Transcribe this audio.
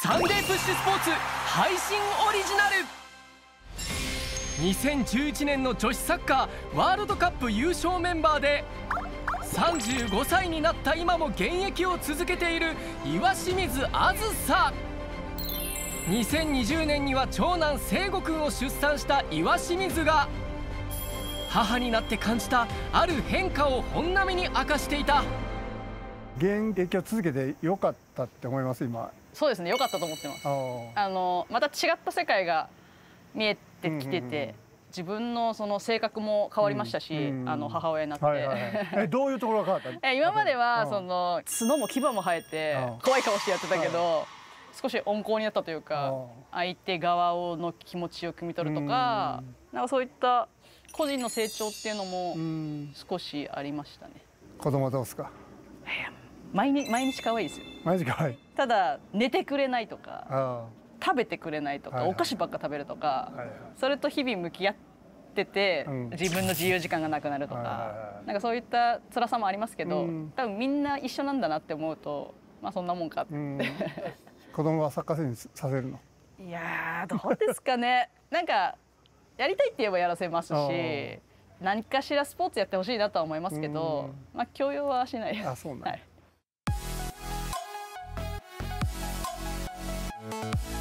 サンデープッシュスポーツ配信オリジナル。2011年の女子サッカーワールドカップ優勝メンバーで35歳になった今も現役を続けている岩清水梓。2020年には長男聖悟くんを出産した岩清水が母になって感じたある変化を本並みに明かしていた。 現役を続けてよかったって思います。今そうですね、良かったと思ってます。また違った世界が見えてきてて、自分のその性格も変わりましたし、母親になって。 どういうところが変わった？ 今まではその角も牙も生えて怖い顔してやってたけど、少し温厚になったというか、相手側の気持ちを汲み取るとか、なんかそういった個人の成長っていうのも少しありましたね。 子供どうですか？ 毎日可愛いですよ。 毎日可愛い。 ただ寝てくれないとか、食べてくれないとか、お菓子ばっか食べるとか、それと日々向き合ってて、自分の自由時間がなくなるとか、なんかそういった辛さもありますけど、多分みんな一緒なんだなって思うと、まあそんなもんかって。 子供はサッカー選手させるの？ いやー、どうですかね。なんかやりたいって言えばやらせますし、何かしらスポーツやってほしいなとは思いますけど、まあ強要はしないです。 あ、そうなん。 はい。